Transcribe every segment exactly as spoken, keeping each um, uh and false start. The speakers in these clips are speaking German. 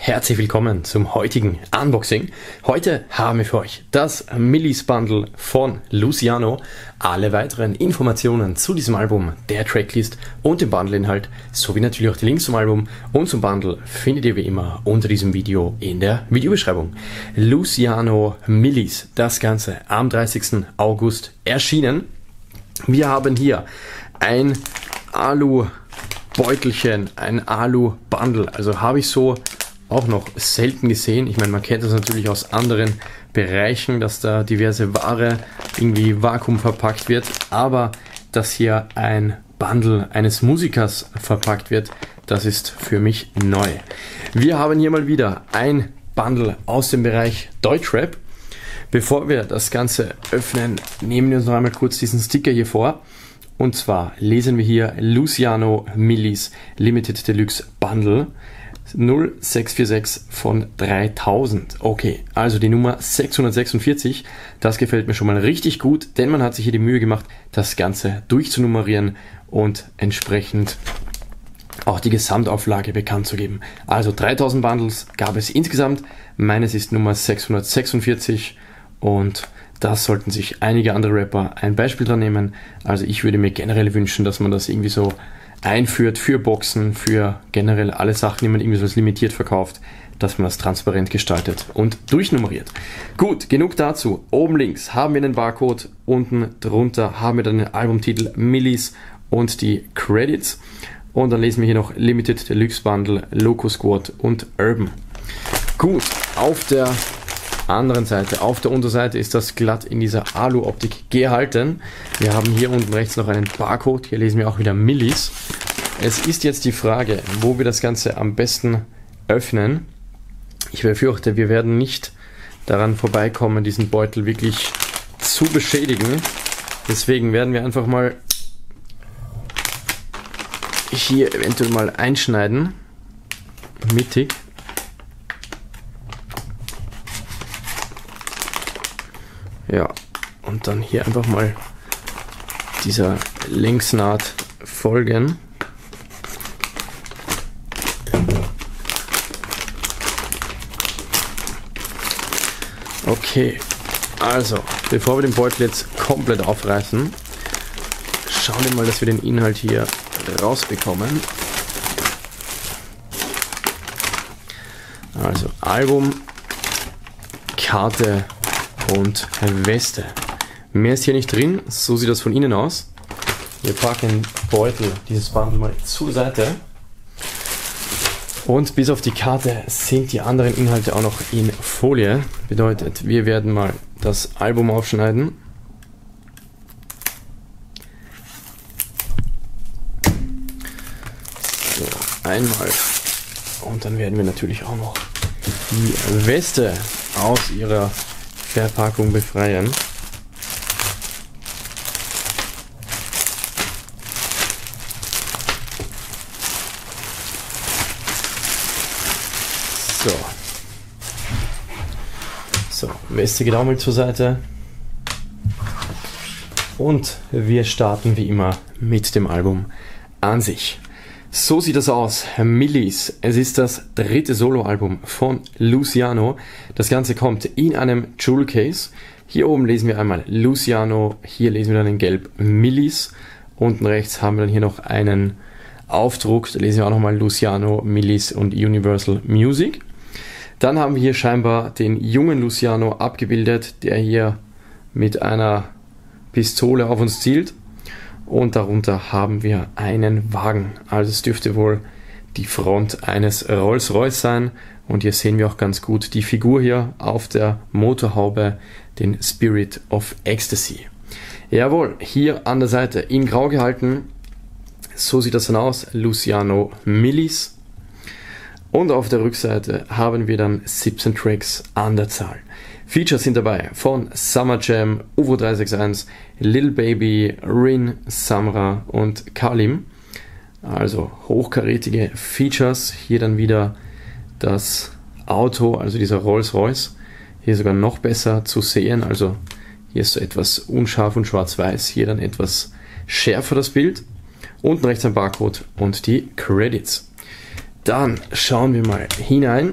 herzlich willkommen zum heutigen Unboxing. Heute haben wir für euch das Millis Bundle von Luciano. Alle weiteren Informationen zu diesem Album, der Tracklist und dem Bundleinhalt sowie natürlich auch die Links zum Album und zum Bundle findet ihr wie immer unter diesem Video in der Videobeschreibung. Luciano Millis, das Ganze am dreißigsten August erschienen. Wir haben hier ein Alu Beutelchen, ein Alu-Bundle, also habe ich so auch noch selten gesehen. Ich meine, man kennt das natürlich aus anderen Bereichen, dass da diverse Ware irgendwie vakuum verpackt wird, aber dass hier ein Bundle eines Musikers verpackt wird, das ist für mich neu. Wir haben hier mal wieder ein Bundle aus dem Bereich Deutschrap. Bevor wir das Ganze öffnen, nehmen wir uns noch einmal kurz diesen Sticker hier vor. Und zwar lesen wir hier Luciano Millis Limited Deluxe Bundle null sechs vier sechs von dreitausend. Okay, also die Nummer sechshundertsechsundvierzig, das gefällt mir schon mal richtig gut, denn man hat sich hier die Mühe gemacht, das Ganze durchzunummerieren und entsprechend auch die Gesamtauflage bekannt zu geben. Also dreitausend Bundles gab es insgesamt, meines ist Nummer sechshundertsechsundvierzig und das sollten sich einige andere Rapper ein Beispiel dran nehmen. Also ich würde mir generell wünschen, dass man das irgendwie so einführt für Boxen, für generell alle Sachen, die man irgendwie so als limitiert verkauft, dass man das transparent gestaltet und durchnummeriert. Gut, genug dazu. Oben links haben wir den Barcode, unten drunter haben wir dann den Albumtitel Millis und die Credits. Und dann lesen wir hier noch Limited Deluxe Bundle, Loco Squad und Urban. Gut, auf der anderen Seite, auf der Unterseite ist das glatt in dieser Alu-Optik gehalten. Wir haben hier unten rechts noch einen Barcode, hier lesen wir auch wieder Millis. Es ist jetzt die Frage, wo wir das Ganze am besten öffnen. Ich befürchte, wir werden nicht daran vorbeikommen, diesen Beutel wirklich zu beschädigen. Deswegen werden wir einfach mal hier eventuell mal einschneiden, mittig. Ja, und dann hier einfach mal dieser Längsnaht folgen. Okay, also, bevor wir den Beutel jetzt komplett aufreißen, schauen wir mal, dass wir den Inhalt hier rausbekommen. Also, Album, Karte und Weste. Mehr ist hier nicht drin, so sieht das von innen aus. Wir packen den Beutel, dieses Bundle mal zur Seite. Und bis auf die Karte sind die anderen Inhalte auch noch in Folie. Bedeutet, wir werden mal das Album aufschneiden. So, einmal. Und dann werden wir natürlich auch noch die Weste aus ihrer Verpackung befreien. So. So, Weste geht auch mal zur Seite. Und wir starten wie immer mit dem Album an sich. So sieht das aus, Millis. Es ist das dritte Soloalbum von Luciano. Das Ganze kommt in einem Jewel Case. Hier oben lesen wir einmal Luciano, hier lesen wir dann in Gelb Millis. Unten rechts haben wir dann hier noch einen Aufdruck, da lesen wir auch nochmal Luciano, Millis und Universal Music. Dann haben wir hier scheinbar den jungen Luciano abgebildet, der hier mit einer Pistole auf uns zielt. Und darunter haben wir einen Wagen. Also es dürfte wohl die Front eines Rolls-Royce sein. Und hier sehen wir auch ganz gut die Figur hier auf der Motorhaube, den Spirit of Ecstasy. Jawohl, hier an der Seite in grau gehalten. So sieht das dann aus, Luciano Millis. Und auf der Rückseite haben wir dann siebzehn Tracks an der Zahl. Features sind dabei von Summer Jam, U F O drei sechs eins, Lil Baby, Rin, Samra und Kalim. Also hochkarätige Features. Hier dann wieder das Auto, also dieser Rolls-Royce. Hier sogar noch besser zu sehen. Also hier ist so etwas unscharf und schwarz-weiß. Hier dann etwas schärfer das Bild. Unten rechts ein Barcode und die Credits. Dann schauen wir mal hinein.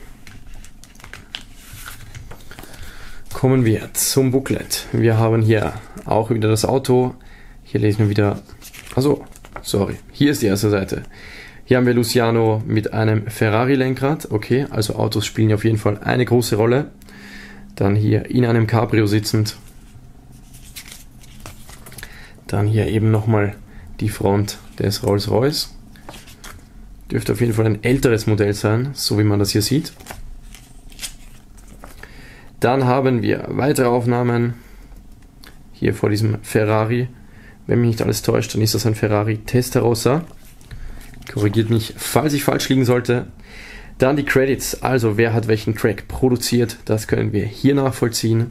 Kommen wir zum Booklet. Wir haben hier auch wieder das Auto. Hier lesen wir wieder, also sorry, hier ist die erste Seite. Hier haben wir Luciano mit einem Ferrari-Lenkrad. Okay, also Autos spielen auf jeden Fall eine große Rolle. Dann hier in einem Cabrio sitzend. Dann hier eben nochmal die Front des Rolls-Royce. Dürfte auf jeden Fall ein älteres Modell sein, so wie man das hier sieht. Dann haben wir weitere Aufnahmen hier vor diesem Ferrari. Wenn mich nicht alles täuscht, dann ist das ein Ferrari Testarossa. Korrigiert mich, falls ich falsch liegen sollte. Dann die Credits, also wer hat welchen Track produziert, das können wir hier nachvollziehen.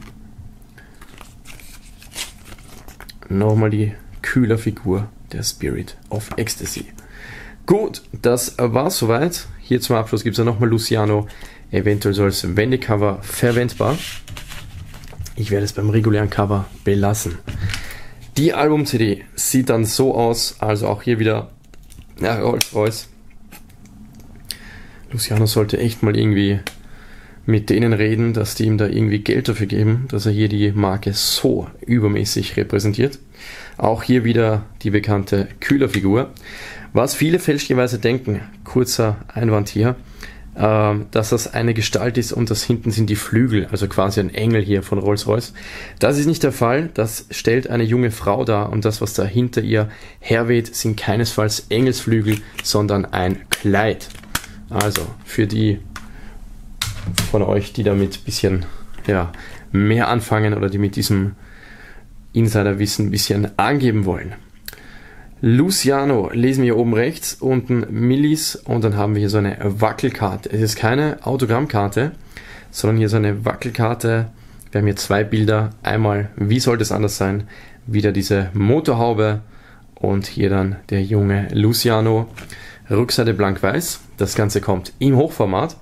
Nochmal die Kühlerfigur der Spirit of Ecstasy. Gut, das war's soweit. Hier zum Abschluss gibt es ja nochmal Luciano, eventuell so als Wendecover verwendbar. Ich werde es beim regulären Cover belassen. Die Album-C D sieht dann so aus, also auch hier wieder ja, Rolls-Royce. Luciano sollte echt mal irgendwie mit denen reden, dass die ihm da irgendwie Geld dafür geben, dass er hier die Marke so übermäßig repräsentiert. Auch hier wieder die bekannte Kühlerfigur. Was viele fälschlicherweise denken, kurzer Einwand hier, äh, dass das eine Gestalt ist und das hinten sind die Flügel, also quasi ein Engel hier von Rolls-Royce. Das ist nicht der Fall, das stellt eine junge Frau dar und das, was da hinter ihr herweht, sind keinesfalls Engelsflügel, sondern ein Kleid. Also für die von euch, die damit ein bisschen ja, mehr anfangen oder die mit diesem Insiderwissen ein bisschen angeben wollen. Luciano lesen wir hier oben rechts, unten Millis und dann haben wir hier so eine Wackelkarte. Es ist keine Autogrammkarte, sondern hier so eine Wackelkarte. Wir haben hier zwei Bilder. Einmal, wie sollte es anders sein, wieder diese Motorhaube und hier dann der junge Luciano. Rückseite blank-weiß. Das Ganze kommt im Hochformat.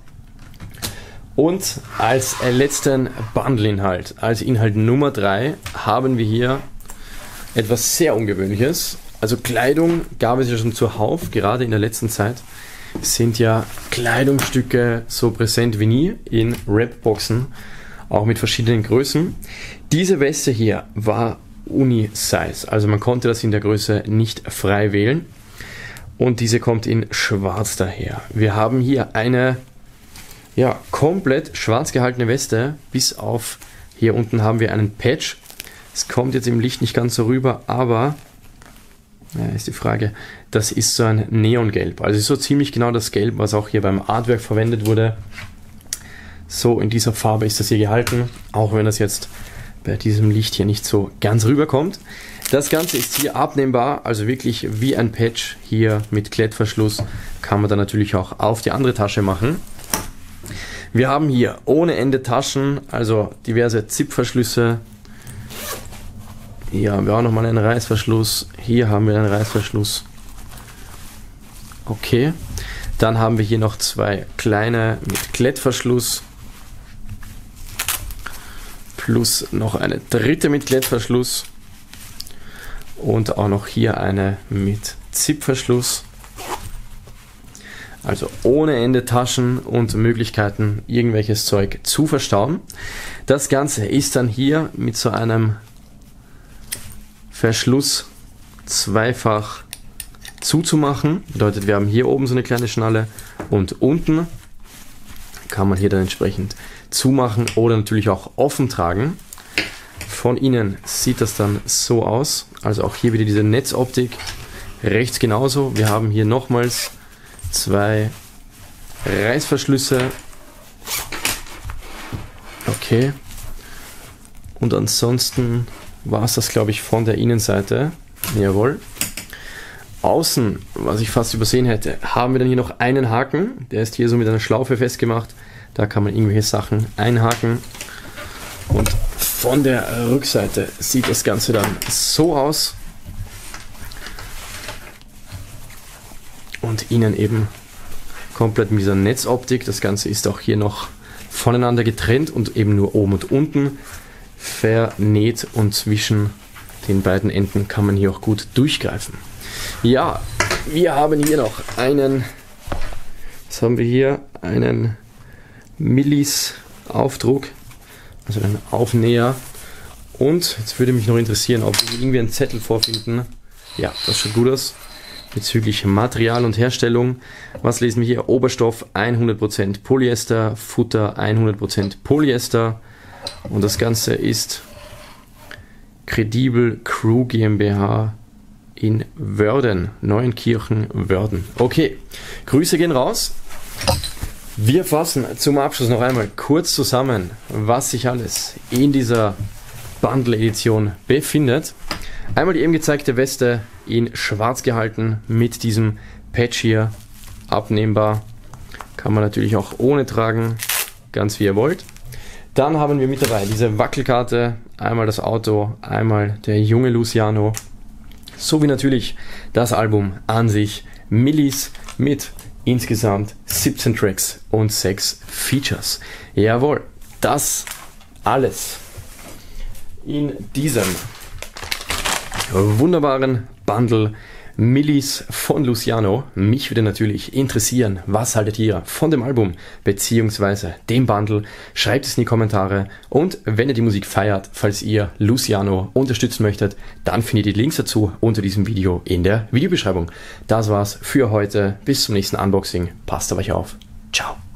Und als letzten Bundle-Inhalt, als Inhalt Nummer drei, haben wir hier etwas sehr Ungewöhnliches. Also Kleidung gab es ja schon zuhauf, gerade in der letzten Zeit sind ja Kleidungsstücke so präsent wie nie in Rapboxen, auch mit verschiedenen Größen. Diese Weste hier war Uni-Size, also man konnte das in der Größe nicht frei wählen. Und diese kommt in schwarz daher. Wir haben hier eine ja, komplett schwarz gehaltene Weste, bis auf hier unten haben wir einen Patch. Es kommt jetzt im Licht nicht ganz so rüber, aber ja, ist die Frage, das ist so ein Neongelb. Also ist so ziemlich genau das Gelb, was auch hier beim Artwork verwendet wurde. So in dieser Farbe ist das hier gehalten, auch wenn das jetzt bei diesem Licht hier nicht so ganz rüberkommt. Das Ganze ist hier abnehmbar, also wirklich wie ein Patch hier mit Klettverschluss. Kann man dann natürlich auch auf die andere Tasche machen. Wir haben hier ohne Ende Taschen, also diverse Zipverschlüsse. Hier haben wir auch nochmal einen Reißverschluss. Hier haben wir einen Reißverschluss. Okay. Dann haben wir hier noch zwei kleine mit Klettverschluss. Plus noch eine dritte mit Klettverschluss. Und auch noch hier eine mit Zipverschluss. Also ohne Ende Taschen und Möglichkeiten, irgendwelches Zeug zu verstauen. Das Ganze ist dann hier mit so einem Verschluss zweifach zuzumachen. Bedeutet, wir haben hier oben so eine kleine Schnalle und unten kann man hier dann entsprechend zumachen oder natürlich auch offen tragen. Von innen sieht das dann so aus. Also auch hier wieder diese Netzoptik. Rechts genauso. Wir haben hier nochmals zwei Reißverschlüsse. Okay. Und ansonsten war es das, glaube ich, von der Innenseite. Jawohl. Außen, was ich fast übersehen hätte, haben wir dann hier noch einen Haken. Der ist hier so mit einer Schlaufe festgemacht. Da kann man irgendwelche Sachen einhaken. Und von der Rückseite sieht das Ganze dann so aus. Und innen eben komplett mit dieser Netzoptik. Das Ganze ist auch hier noch voneinander getrennt und eben nur oben und unten vernäht. Und zwischen den beiden Enden kann man hier auch gut durchgreifen. Ja, wir haben hier noch einen Jetzt haben wir hier einen Millis Aufdruck, also einen Aufnäher. Und jetzt würde mich noch interessieren, ob wir irgendwie einen Zettel vorfinden. Ja, das schaut gut aus. Bezüglich Material und Herstellung. Was lesen wir hier? Oberstoff hundert Prozent Polyester, Futter hundert Prozent Polyester. Und das Ganze ist Credibel Crew GmbH in Wörden, Neuenkirchen, Wörden. Okay, Grüße gehen raus. Wir fassen zum Abschluss noch einmal kurz zusammen, was sich alles in dieser Bundle-Edition befindet. Einmal die eben gezeigte Weste in schwarz gehalten mit diesem Patch hier, abnehmbar. Kann man natürlich auch ohne tragen, ganz wie ihr wollt. Dann haben wir mit dabei diese Wackelkarte, einmal das Auto, einmal der junge Luciano, sowie natürlich das Album an sich, Millis mit insgesamt siebzehn Tracks und sechs Features. Jawohl, das alles in diesem wunderbaren Bundle Millis von Luciano. Mich würde natürlich interessieren, was haltet ihr von dem Album bzw. dem Bundle? Schreibt es in die Kommentare und wenn ihr die Musik feiert, falls ihr Luciano unterstützen möchtet, dann findet ihr die Links dazu unter diesem Video in der Videobeschreibung. Das war's für heute. Bis zum nächsten Unboxing. Passt auf euch auf. Ciao.